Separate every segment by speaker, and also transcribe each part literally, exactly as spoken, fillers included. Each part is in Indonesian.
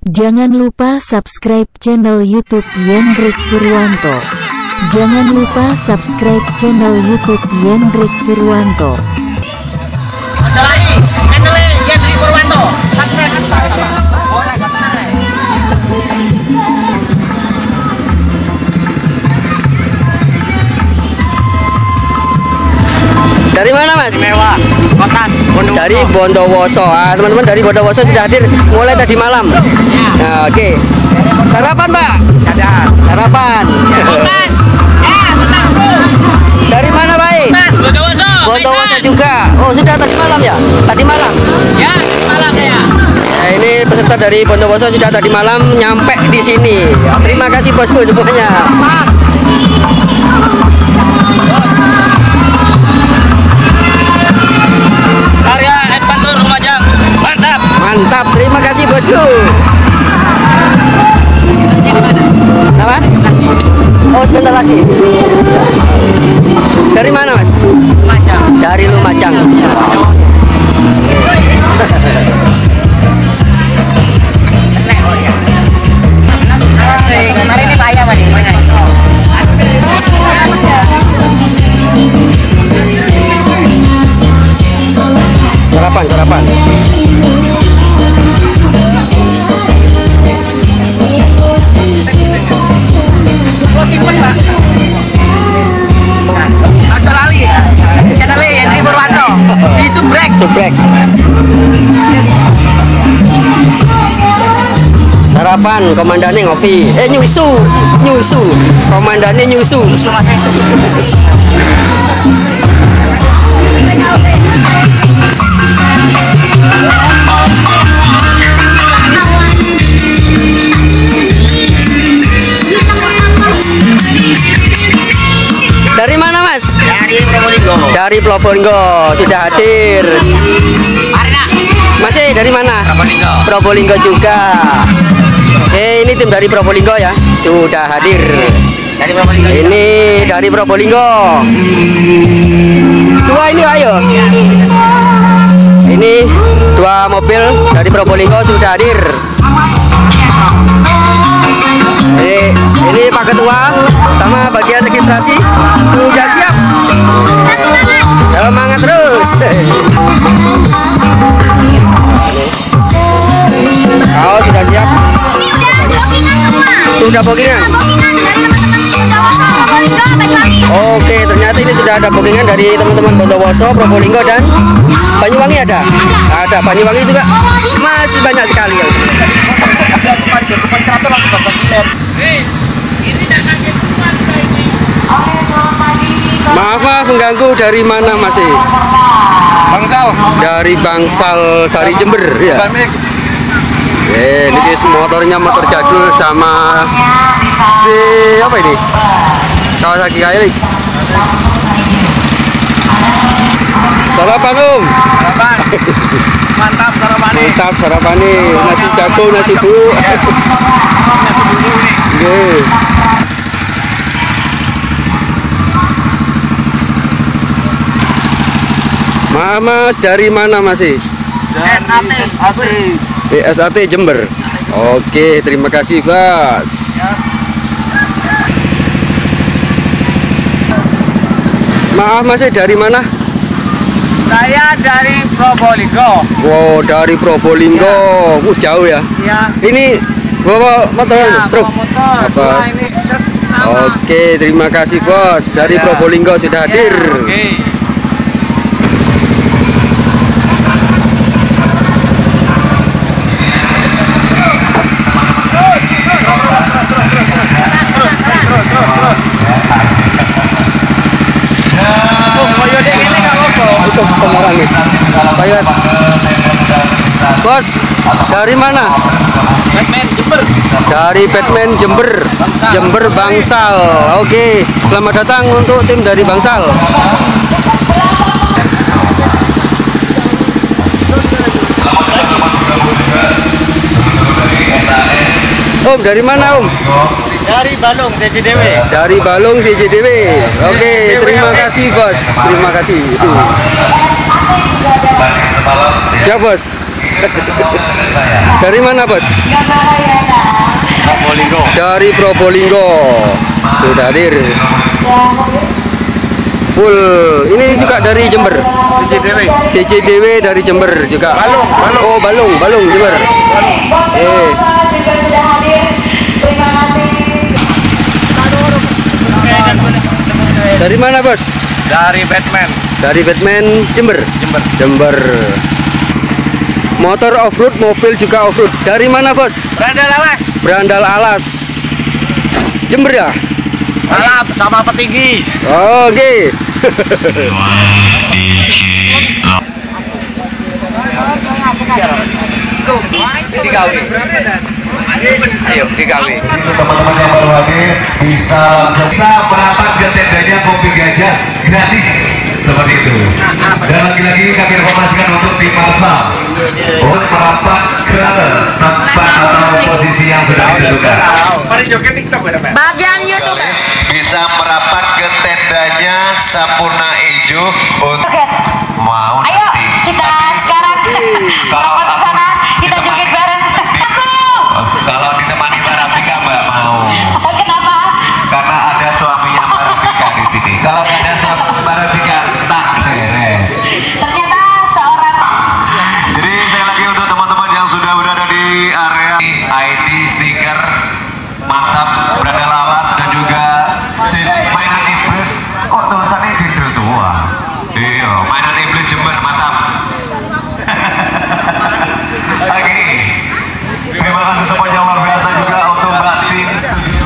Speaker 1: Jangan lupa subscribe channel YouTube Yendrik Purwanto. Jangan lupa subscribe channel YouTube Yendrik Purwanto.
Speaker 2: Channel Yendrik Purwanto.
Speaker 3: Dari mana Mas?
Speaker 2: Mewah, Kotas, Bondowoso.
Speaker 3: Dari Bondowoso. Ah, teman-teman dari Bondowoso sudah hadir mulai tadi malam. Nah, oke. Okay. Sarapan Pak?
Speaker 2: Ada.
Speaker 3: Sarapan.
Speaker 2: Kotas. Eh, Kotas bro.
Speaker 3: Dari mana Pak?
Speaker 2: Kotas, Bondowoso.
Speaker 3: Bondowoso juga. Oh sudah tadi malam ya? Tadi malam?
Speaker 2: Ya, malam ya.
Speaker 3: Nah, ini peserta dari Bondowoso sudah tadi malam nyampe di sini. Terima kasih bosku semuanya.
Speaker 2: Karya Adventur Lumajang. Mantap.
Speaker 3: Mantap, terima kasih bosku. Apa? Oh sebentar lagi. Dari mana Mas?
Speaker 2: Lumajang.
Speaker 3: Dari Lumajang.
Speaker 2: Kemarin ini saya Pak.
Speaker 3: Sarapan, sarapan.
Speaker 2: Aja lali. Channel Yendrik Purwanto. Di subrek.
Speaker 3: Subrek. Sarapan, komandannya ngopi. Eh nyusu, nyusu. Komandannya nyusu. Dari mana Mas?
Speaker 2: Dari Probolinggo.
Speaker 3: Dari Probolinggo sudah hadir.
Speaker 2: Arena.
Speaker 3: Masih dari mana?
Speaker 2: Probolinggo.
Speaker 3: Probolinggo juga. Eh ini tim dari Probolinggo ya sudah hadir.
Speaker 2: Dari Probolinggo.
Speaker 3: Ini dari Probolinggo. Dua ini ayo. Ini dua mobil dari Probolinggo sudah hadir. Ini, ini Pak Ketua sama bagian registrasi sudah siap. Semangat terus. Oh sudah siap. Sudah bookingan. Oke, ternyata ini sudah ada bookingan dari teman-teman Bondowoso, Probolinggo dan Banyuwangi ada. Ada Banyuwangi juga. Masih banyak sekali. Maaf maaf mengganggu, dari mana masih?
Speaker 2: Bangsal.
Speaker 3: Dari Bangsal Sari Jember ya. Eh, ini guys motornya motor jadul sama si apa ini? Kawasaki Kailik. Sarapan Om.
Speaker 2: Sarapan. Mantap sarapan.
Speaker 3: Mantap sarapan nih, nasi jago, nasi bu.
Speaker 2: Nasi bulu nih.
Speaker 3: Oke. Maaf Mas, dari mana masih?
Speaker 2: S A T. S A T.
Speaker 3: S A T Jember. Oke, terima kasih Bas. Maaf masih dari mana?
Speaker 2: Saya dari Probolinggo.
Speaker 3: Wow, dari Probolinggo. Uh, jauh ya.
Speaker 2: Ya.
Speaker 3: Ini bawa motor,
Speaker 2: Ya,
Speaker 3: truk.
Speaker 2: bawa motor.
Speaker 3: Apa?
Speaker 2: Wah, ini truk sama.
Speaker 3: Oke, terima kasih Bos. Dari
Speaker 2: Ya.
Speaker 3: Probolinggo sudah hadir.
Speaker 2: Ya, oke.
Speaker 3: Itu pengarang nih. Bayar. Bos, dari mana?
Speaker 2: Batman Jember.
Speaker 3: Dari Batman Jember.
Speaker 2: Bangsal.
Speaker 3: Jember Bangsal. Oke, selamat datang untuk tim dari Bangsal. Om, dari mana Om?
Speaker 2: Dari Balung C J D W.
Speaker 3: Dari Balung C J D W. Oke, terima kasih Bos. Terima kasih. Itu. Siap bos. Dari mana bos?
Speaker 4: Probolinggo.
Speaker 3: Dari Probolinggo. Sudah hadir. Full. Ini juga dari Jember.
Speaker 4: C C D W.
Speaker 3: C C D W dari Jember juga.
Speaker 4: Balung, Balung.
Speaker 3: Oh Balung, Balung Jember. Eh. Dari mana bos?
Speaker 4: Dari Batman.
Speaker 3: Dari Batman Jember.
Speaker 4: Jember.
Speaker 3: Jember. Motor off-road, mobil juga off-road. Dari mana bos?
Speaker 4: Berandal Alas.
Speaker 3: Berandal Alas. Jember ya?
Speaker 4: Malam sama petinggi.
Speaker 3: Oh, oke. Okay.
Speaker 4: Ayo digawe.
Speaker 5: Teman-teman yang baru hadir bisa bisa merapat ke tendanya kopi gajah gratis seperti itu. Dan lagi-lagi kami informasikan untuk tim Marsa untuk merapat ke tempat atau posisi yang sudah ditentukan.
Speaker 2: Bagian YouTube.
Speaker 5: Bisa merapat ke tendanya Sampurna Ijo untuk mau
Speaker 6: Ayo
Speaker 5: nanti.
Speaker 6: kita sekarang
Speaker 5: Kalau
Speaker 6: rapat ke sana kita joget bareng.
Speaker 5: Kalau ditemani Mbak Rafika Mbak mau.
Speaker 6: Kenapa?
Speaker 5: Karena ada suaminya Mbak Rafika di sini. Kalau ada suami Mbak Rafika tak keren.
Speaker 6: Ternyata seorang.
Speaker 5: Jadi saya lagi untuk teman-teman yang sudah berada di area I D stiker mantap berada lawas dan juga mainan iblis. Kok tulisannya di tua? Iya, mainan iblis Jember mantap. Lagi. Terima kasih semuanya luar biasa juga untuk Mbak Tin Studio.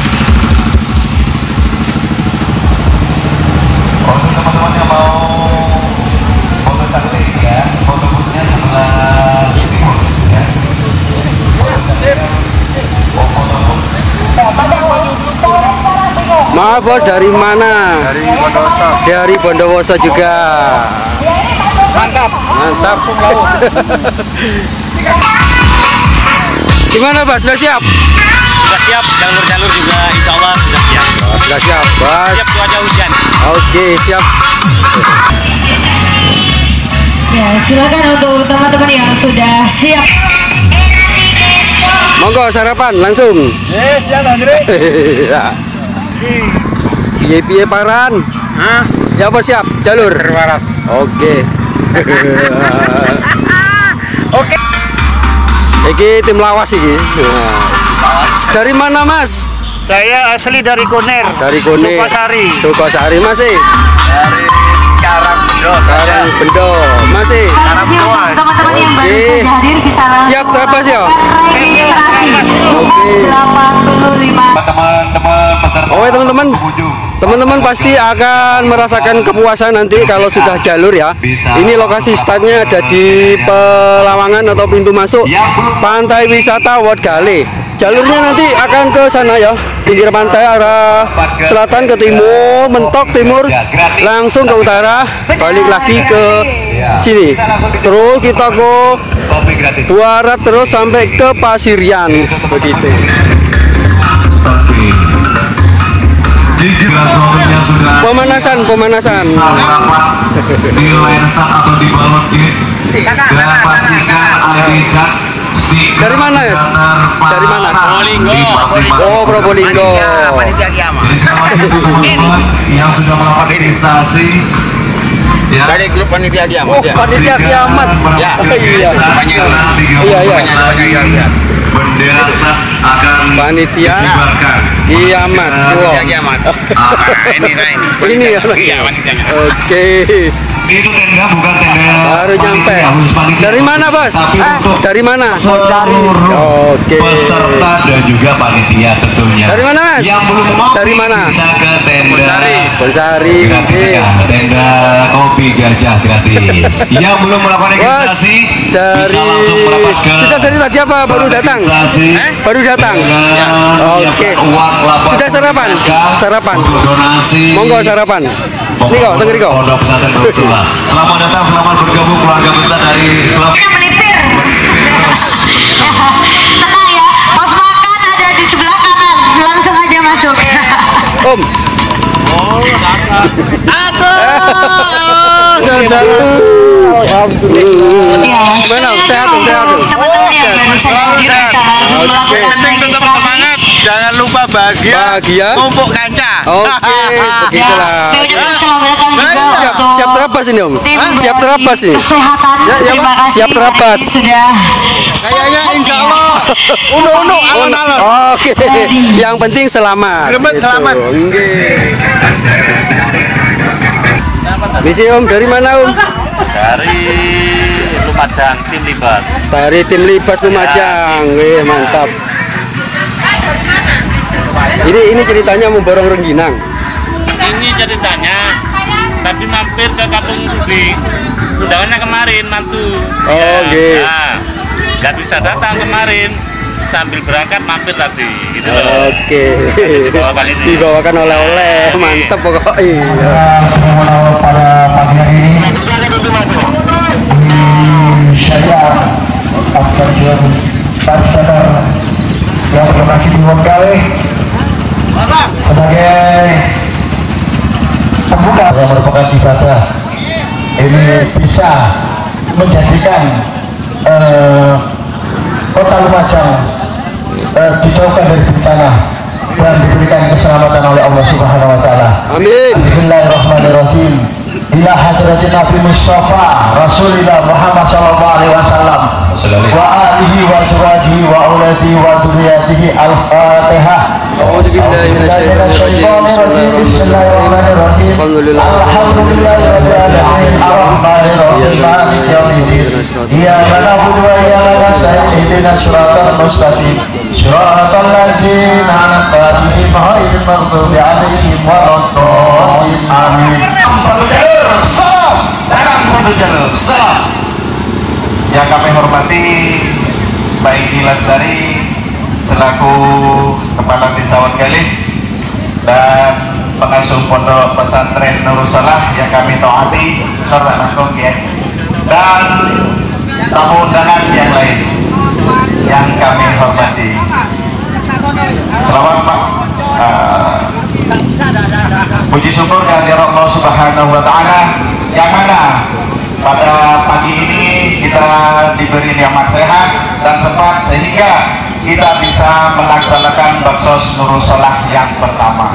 Speaker 5: Untuk teman-teman yang mau foto cantik ya, foto boothnya sebelah timur ya. Oh, foto booth.
Speaker 3: Maaf bos, dari mana?
Speaker 4: Dari Bondowoso.
Speaker 3: Dari Bondowoso juga.
Speaker 4: Mantap.
Speaker 3: Mantap. Gimana Bas? Sudah siap?
Speaker 4: Sudah siap. Jalur-jalur juga insya Allah sudah siap.
Speaker 3: Oh, sudah siap, Bas.
Speaker 4: Siap cuaca hujan.
Speaker 3: Oke, siap.
Speaker 6: Ya silakan untuk teman-teman yang sudah siap.
Speaker 3: Monggo sarapan langsung.
Speaker 4: Eh, siap Andre.
Speaker 3: Ya. Piye-piye paran?
Speaker 4: Hah?
Speaker 3: Ya apa siap? Jalur.
Speaker 4: Terwaras.
Speaker 3: Oke.
Speaker 4: Oke.
Speaker 3: Iki tim lawas iki. Dari mana Mas?
Speaker 4: Saya asli dari Kunir.
Speaker 3: Dari Kone.
Speaker 4: Sukasari.
Speaker 3: Sukasari masih.
Speaker 4: Dari Karangbendo.
Speaker 3: Karang Bendo masih.
Speaker 6: Untuk teman-teman yang baru
Speaker 3: Oke.
Speaker 6: saja hadir bisa langsung
Speaker 3: Siap terpas ya?
Speaker 6: registrasi
Speaker 3: Oke.
Speaker 6: delapan puluh lima.
Speaker 5: Teman-teman peserta
Speaker 3: Oke teman-teman.
Speaker 5: pengunjung.
Speaker 3: Teman-teman pasti akan merasakan kepuasan nanti kalau sudah jalur ya. Ini lokasi startnya ada di Pelawangan atau pintu masuk Pantai Wisata Wot Gale. Jalurnya nanti akan ke sana ya, pinggir pantai arah selatan ke timur, mentok timur, langsung ke utara, balik lagi ke sini. Terus kita ke
Speaker 5: Kopi gratis.
Speaker 3: Buarat terus sampai ke Pasirian begitu.
Speaker 5: Oke. Jika sorenya sudah
Speaker 3: Pemanasan, pemanasan.
Speaker 5: bisa merapat di line start atau di balon gate dan pastikan I D card stiker
Speaker 3: Dari mana, ya?
Speaker 5: banner
Speaker 3: Dari mana?
Speaker 5: pasang
Speaker 4: Probolinggo.
Speaker 5: di masing-masing.
Speaker 3: Oh, Probolinggo.
Speaker 2: Panitia kiamat.
Speaker 5: Jadi sama teman-teman yang sudah melakukan registrasi ya.
Speaker 2: Dari grup panitia kiamat
Speaker 3: Oh,
Speaker 2: ya.
Speaker 3: panitia kiamat.
Speaker 2: Ya.
Speaker 3: Iya. Iya, iya.
Speaker 5: Bendera start akan
Speaker 3: Panitia
Speaker 5: dikibarkan.
Speaker 3: kiamat. Wow.
Speaker 2: Panitia kiamat. Ah, ini nah ini.
Speaker 3: Ini ya.
Speaker 2: Iya, panitianya.
Speaker 3: Oke.
Speaker 5: Itu tenda bukan tenda
Speaker 3: Baru nyampe.
Speaker 5: panitia, khusus panitia.
Speaker 3: Dari mana, Bos?
Speaker 5: Tapi untuk
Speaker 3: Dari mana?
Speaker 5: seluruh
Speaker 3: Oke.
Speaker 5: peserta dan juga panitia tentunya.
Speaker 3: Dari mana, Mas?
Speaker 5: Yang belum ngopi
Speaker 3: Dari mana?
Speaker 5: bisa ke tenda
Speaker 3: Bonsari.
Speaker 5: gratis
Speaker 3: Oke.
Speaker 5: ya, tenda kopi gajah gratis. Yang belum melakukan
Speaker 3: Bos,
Speaker 5: registrasi
Speaker 3: dari
Speaker 5: bisa langsung merapat ke
Speaker 3: sudah dari tadi apa baru datang?
Speaker 5: registrasi.
Speaker 3: Baru datang.
Speaker 5: Dengan
Speaker 3: Oke.
Speaker 5: menyiapkan uang delapan
Speaker 3: Sudah sarapan?
Speaker 5: puluh
Speaker 3: Sarapan.
Speaker 5: untuk donasi.
Speaker 3: Monggo sarapan. Nih kok, tengeri kok.
Speaker 5: Pondok Pesantren Bersula. Selamat datang, selamat bergabung keluarga besar dari klub.
Speaker 6: Kita melipir. Tenang ya, pos makan ada di sebelah kanan, langsung aja masuk.
Speaker 3: Om.
Speaker 6: Aku.
Speaker 3: Saudara. Alhamdulillah.
Speaker 6: Ya,
Speaker 3: Gimana? Sehat, sehat.
Speaker 6: Teman-teman yang barusan hadir bisa langsung melakukan registrasi.
Speaker 7: Jangan lupa bahagia,
Speaker 3: Bahagia.
Speaker 7: tumpuk kanca.
Speaker 3: Oke, begitulah.
Speaker 6: Diucapkan selamat datang juga
Speaker 3: Siap,
Speaker 6: untuk
Speaker 3: siap terabas ini Om.
Speaker 6: tim
Speaker 3: Siap terabas nih.
Speaker 6: kesehatan.
Speaker 3: Ya, siap,
Speaker 6: Terima kasih.
Speaker 3: siap terabas.
Speaker 6: Hari ini sudah
Speaker 7: Kayaknya insya Allah uno-uno alon-alon.
Speaker 3: Oke, yang penting selamat.
Speaker 7: Gremet
Speaker 3: Gitu.
Speaker 7: selamat.
Speaker 3: Nggih. Misi Om dari mana Om?
Speaker 4: Dari Lumajang, tim Libas.
Speaker 3: Dari tim Libas Lumajang. Wih, mantap. Ini ini ceritanya memborong rengginang.
Speaker 4: Ini ceritanya, tapi mampir ke Kampung Sudi. Undangannya kemarin, mantu.
Speaker 3: Oh, nggih.
Speaker 4: Nah, nggak bisa datang kemarin. Sambil berangkat mampir tadi, gitu loh.
Speaker 3: Oke.
Speaker 4: Dibawakan ini.
Speaker 3: Dibawakan oleh-oleh, mantap pokoknya. Iya.
Speaker 5: Semua pada pagi hari ini saya Abdul Pasar yang berlokasi di Wonggale sebagai pembuka yang merupakan ibadah ini bisa menjadikan eh, kota Lumajang eh, dijauhkan dari bencana dan diberikan keselamatan oleh Allah Subhanahu wa taala.
Speaker 3: Amin.
Speaker 5: Bismillahirrahmanirrahim. Ila hadratin Nabi Mustafa Rasulullah Muhammad sallallahu alaihi wasallam wa alihi wa azwajihi wa auladihi wa dzurriyyatihi. Al-Fatihah.
Speaker 3: A'udzu billahi minasyaitonir rajim. Bismillahirrahmanirrahim.
Speaker 5: Alhamdulillahirabbil alamin arrahmanir rahim maliki yaumiddin. Iyyaka na'budu wa iyyaka nasta'in ihdinas siratal mustaqim siratal ladzina an'amta 'alaihim ghairil maghdubi 'alaihim waladdallin. Amin. Salam, salam satu jalur, salam. Yang kami hormati Pak Igi Lastari selaku Kepala Desa Wonggale dan pengasuh Pondok Pesantren Nurul Salah yang kami taati serta nangkong ya, dan tamu undangan yang lain yang kami hormati. Selamat Pak. Uh, puji syukur kehadirat Allah Subhanahu wa taala yang mana pada pagi ini kita diberi nikmat sehat dan sempat sehingga kita bisa melaksanakan baksos Nurul Salah yang pertama.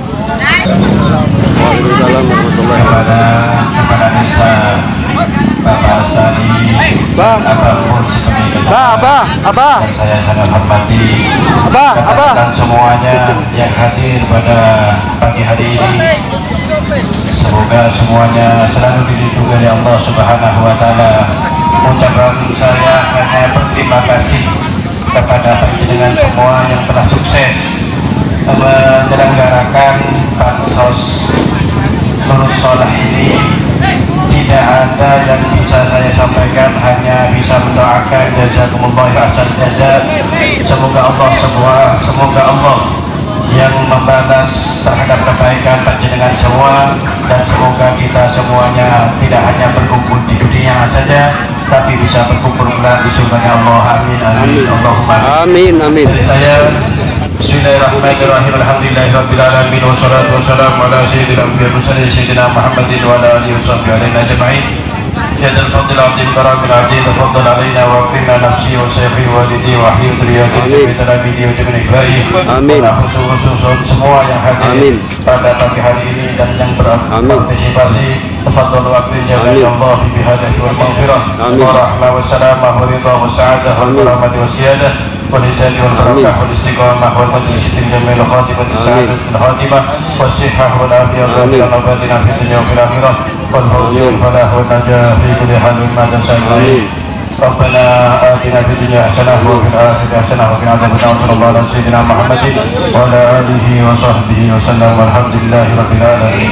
Speaker 3: Waalaikumsalam warahmatullahi
Speaker 5: Kepada kepada desa Bapak Lestari,
Speaker 3: Bang.
Speaker 5: apapun seperti itu.
Speaker 3: Bah, abah, abah,
Speaker 5: Dan saya sangat hormati
Speaker 3: abah, abah.
Speaker 5: dan semuanya yang hadir pada pagi hari ini. Semoga semuanya selalu dilindungi oleh Allah Subhanahu wa taala. Ucapan saya hanya berterima kasih kepada panjenengan semua yang telah sukses menyelenggarakan bansos Nurul Salah ini. Tidak ada yang bisa saya sampaikan, hanya bisa mendoakan jazakumullah ahsan jaza. Semoga Allah semua, semoga Allah yang membalas terhadap kebaikan panjenengan semua, dan semoga kita semuanya tidak hanya berkumpul di dunia saja, tapi bisa berkumpul pula di surga Allah. Amin amin Allahumma
Speaker 3: Amin, amin.
Speaker 5: dari saya Bismillahirrahmanirrahim. Alhamdulillahirabbil alamin wassalatu wassalamu ala sayyidil anbiya'i wal mursalin sayyidina Muhammadin wa ala alihi washabbihi ajma'in. Ya dal fadil azim karamil azim tafaddal alaina wa qina nafsi wa sayyi walidi wa ahli dhurriyyati bi talabidi wa jami'i ikhwani.
Speaker 3: Amin.
Speaker 5: Khusus semua yang hadir
Speaker 3: Amin.
Speaker 5: pada pagi hari ini dan yang berpartisipasi. Tafaddal waktunya ya Allah bi hadihi wal maghfirah.
Speaker 3: Amin.
Speaker 5: Wa rahmah wa salamah wa ridha wa sa'adah wa rahmati wa siyadah. والإنسان والبركة والاستقامة والمجلس الجميل خاتمة السعادة الخاتمة والصحة والعافية والعافية في الدنيا وفي الآخرة والفوز والفلاح والنجاة في كل حال ما تسأل. ربنا آتنا في الدنيا حسنة وفي الآخرة حسنة وقنا عذاب النار. صلى الله على سيدنا محمد وعلى آله وصحبه وسلم والحمد لله رب العالمين.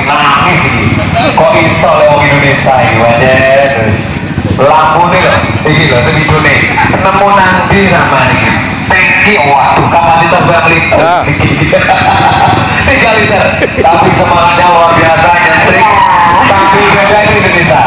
Speaker 5: nangis ini. Kok iso lewat Indonesia ini, wadah. Lampu nih loh, ini loh, segitu nih. Nemu nanti sama nih. Tanki, waduh, kapasitas berapa liter? tiga liter. Tapi semangatnya luar biasa, nyentrik. Tapi beda ini Indonesia.